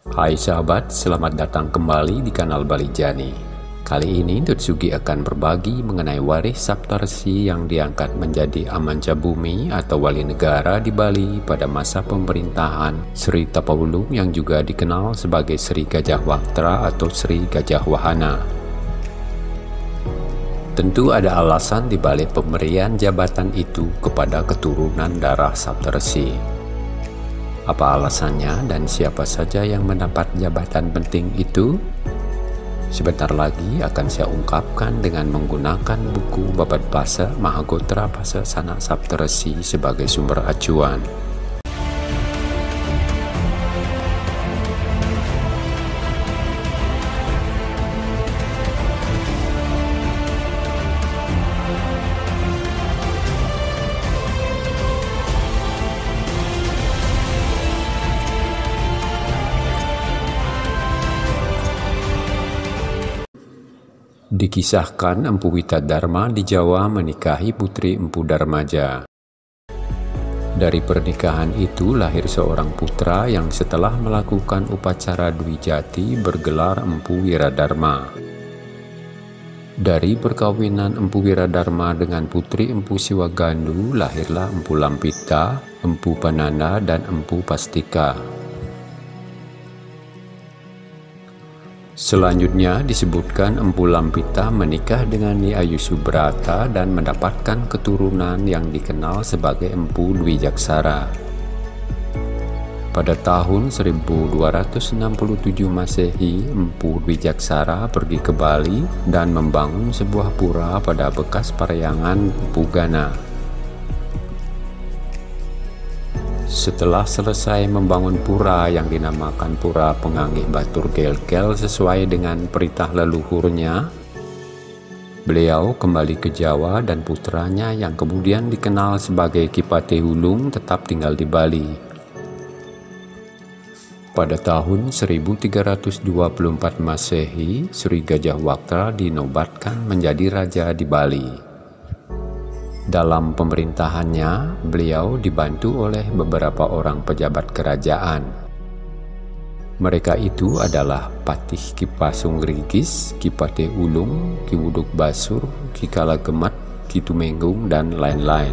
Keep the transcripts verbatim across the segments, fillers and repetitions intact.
Hai sahabat, selamat datang kembali di kanal Bali Jani. Kali ini Tutsugi akan berbagi mengenai waris Saptarsi yang diangkat menjadi Amanca Bumi atau wali negara di Bali pada masa pemerintahan Sri Tapawulung yang juga dikenal sebagai Sri Gajah Waktra atau Sri Gajah Wahana. Tentu ada alasan di balik pemberian jabatan itu kepada keturunan darah Saptarsi. Apa alasannya dan siapa saja yang mendapat jabatan penting itu? Sebentar lagi akan saya ungkapkan dengan menggunakan buku Babad Basa Mahagotra Basa Sanak Saptarsi sebagai sumber acuan. Dikisahkan Empu Witadharma di Jawa menikahi putri Empu Darmaja. Dari pernikahan itu lahir seorang putra yang setelah melakukan upacara Dwi Jati bergelar Empu Wiradharma. Dari perkawinan Empu Wiradharma dengan putri Empu Siwagandu lahirlah Empu Lampita, Empu Pananda, dan Empu Pastika. Selanjutnya disebutkan Empu Lampita menikah dengan Nyi Ayu Subrata dan mendapatkan keturunan yang dikenal sebagai Empu Dwi Jaksara. Pada tahun seribu dua ratus enam puluh tujuh Masehi, Empu Dwi Jaksara pergi ke Bali dan membangun sebuah pura pada bekas Parahyangan Empu Gana. Setelah selesai membangun pura yang dinamakan Pura Penganggih Batur Gel-Gel sesuai dengan perintah leluhurnya, beliau kembali ke Jawa dan putranya yang kemudian dikenal sebagai Ki Patihulung tetap tinggal di Bali. Pada tahun seribu tiga ratus dua puluh empat Masehi, Sri Gajah Waktra dinobatkan menjadi raja di Bali. Dalam pemerintahannya, beliau dibantu oleh beberapa orang pejabat kerajaan. Mereka itu adalah Patih Ki Pasungrigis, Ki Patihulung, Ki Wuduk Basur, Ki Kalagemat, Ki Tumenggung, dan lain-lain.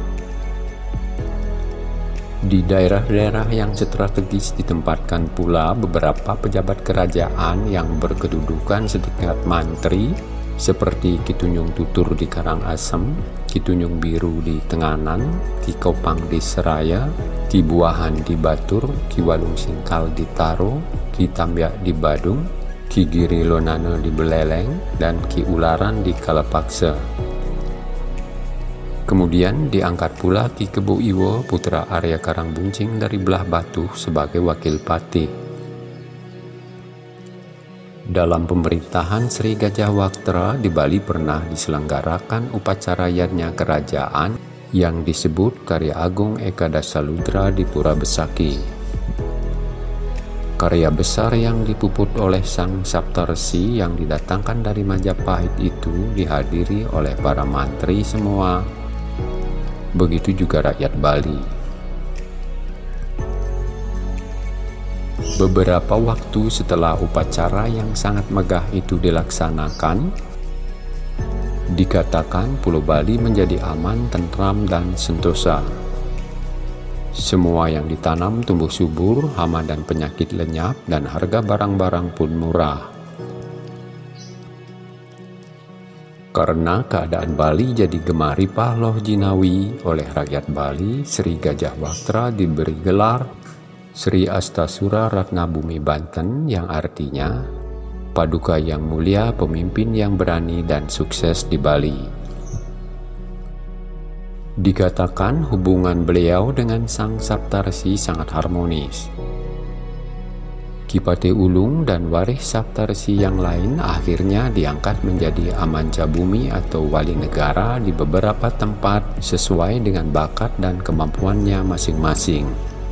Di daerah-daerah yang strategis ditempatkan pula beberapa pejabat kerajaan yang berkedudukan setingkat mantri, seperti Ki Tunjung Tutur di Karangasem, Ki Tunjung Biru di Tenganan, Ki Kopang di Seraya, Ki Buahan di Batur, Ki Walung Singkal di Taro, Ki Tambyak di Badung, Ki Giri Lonana di Beleleng, dan Ki Ularan di Kalapaksa. Kemudian diangkat pula Ki Kebo Iwo, putra Arya Karangbuncing dari Belah Batu sebagai wakil patih. Dalam pemerintahan Sri Gajah Waktra di Bali pernah diselenggarakan upacara yadnya kerajaan yang disebut Karya Agung Ekadasaludra di Pura Besaki. Karya besar yang dipuput oleh Sang Saptarsi yang didatangkan dari Majapahit itu dihadiri oleh para mantri semua, begitu juga rakyat Bali. Beberapa waktu setelah upacara yang sangat megah itu dilaksanakan, dikatakan Pulau Bali menjadi aman, tentram, dan sentosa. Semua yang ditanam tumbuh subur, hama dan penyakit lenyap, dan harga barang-barang pun murah. Karena keadaan Bali jadi gemari pahloh jinawi oleh rakyat Bali, Sri Gajah Waktra diberi gelar Sri Astasura Ratna Bumi Banten, yang artinya Paduka yang mulia, pemimpin yang berani dan sukses di Bali. Dikatakan hubungan beliau dengan Sang Saptarsi sangat harmonis. Ki Patihulung dan waris Saptarsi yang lain akhirnya diangkat menjadi Amanca Bumi atau wali negara di beberapa tempat sesuai dengan bakat dan kemampuannya masing-masing.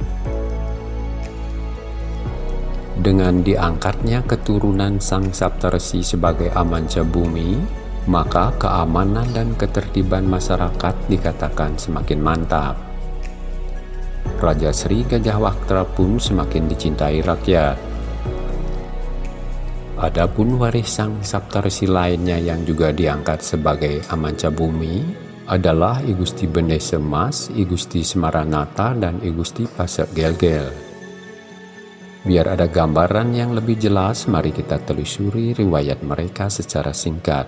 Dengan diangkatnya keturunan Sang Saptarsi sebagai Amanca Bumi, maka keamanan dan ketertiban masyarakat dikatakan semakin mantap. Raja Sri Gajah Waktra pun semakin dicintai rakyat. Adapun waris sang Saptarsi lainnya yang juga diangkat sebagai amanca bumi adalah I Gusti Bende Semas, I Gusti Semaranata, dan I Gusti Pasak Gel-Gel. Biar ada gambaran yang lebih jelas, mari kita telusuri riwayat mereka secara singkat.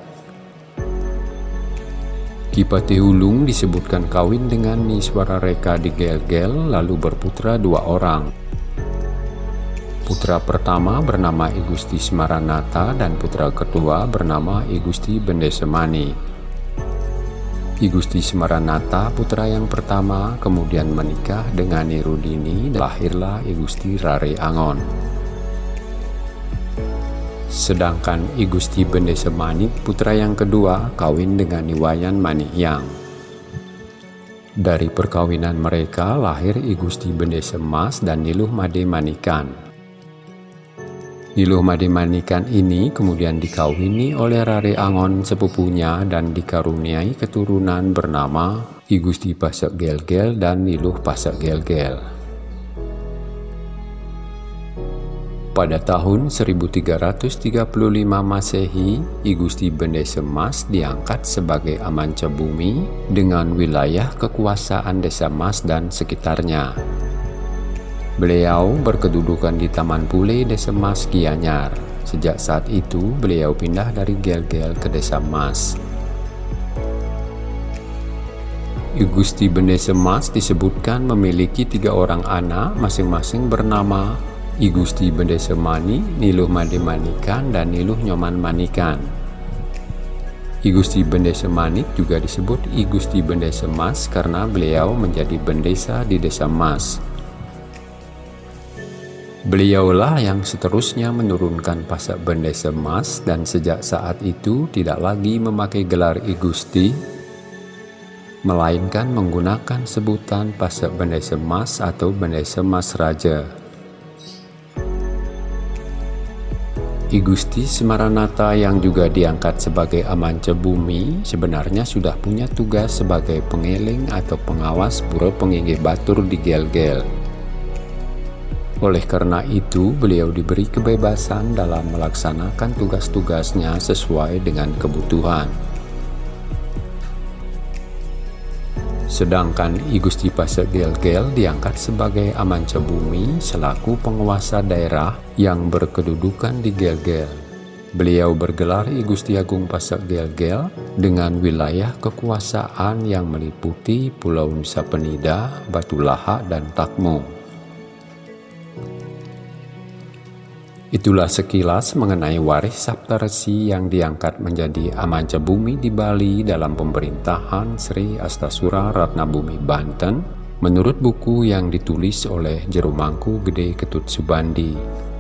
Ki Patihulung disebutkan kawin dengan Niswara Reka di Gel-Gel, lalu berputra dua orang. Putra pertama bernama I Gusti Semaranata dan putra kedua bernama I Gusti Bende Semani. I Gusti Semaranata putra yang pertama kemudian menikah dengan Nirudini dan lahirlah I Gusti Rare Angon. Sedangkan I Gusti Bende Semani putra yang kedua kawin dengan Niwayan Manihyang. Dari perkawinan mereka lahir I Gusti Bende Semas dan Niluh Made Manikan. Niluh Made Manikan ini kemudian dikawini oleh Rare Angon sepupunya dan dikaruniai keturunan bernama I Gusti Pasak Gel-Gel dan Niluh Pasak Gel-Gel. Pada tahun seribu tiga ratus tiga puluh lima Masehi, I Gusti Bende Semas diangkat sebagai amanca bumi dengan wilayah kekuasaan Desa Mas dan sekitarnya. Beliau berkedudukan di Taman Pule Desa Mas Gianyar. Sejak saat itu beliau pindah dari Gel-Gel ke Desa Mas. I Gusti Bende Semas disebutkan memiliki tiga orang anak, masing-masing bernama I Gusti Bende Semani, Niluh Made Manikan, dan Niluh Nyoman Manikan. I Gusti Bende Semanik juga disebut I Gusti Bende Semas karena beliau menjadi bendesa di Desa Mas. Beliaulah yang seterusnya menurunkan Pasak Bende Semas dan sejak saat itu tidak lagi memakai gelar I Gusti, melainkan menggunakan sebutan Pasak Bende Semas atau Bende Semas Raja. I Gusti Semaranata yang juga diangkat sebagai amanca bumi sebenarnya sudah punya tugas sebagai pengeling atau pengawas pura penginggih batur di Gel-Gel. Oleh karena itu, beliau diberi kebebasan dalam melaksanakan tugas-tugasnya sesuai dengan kebutuhan. Sedangkan I Gusti Pasak Gel-Gel diangkat sebagai amanca bumi selaku penguasa daerah yang berkedudukan di Gel-Gel. Beliau bergelar I Gusti Agung Pasak Gel-Gel dengan wilayah kekuasaan yang meliputi Pulau Nusa Penida, Batu Lahak, dan Takmo. Itulah sekilas mengenai waris Saptarsi yang diangkat menjadi amanca bumi di Bali dalam pemerintahan Sri Astasura Ratnabumi Banten menurut buku yang ditulis oleh Jero Mangku Gede Ketut Subandi.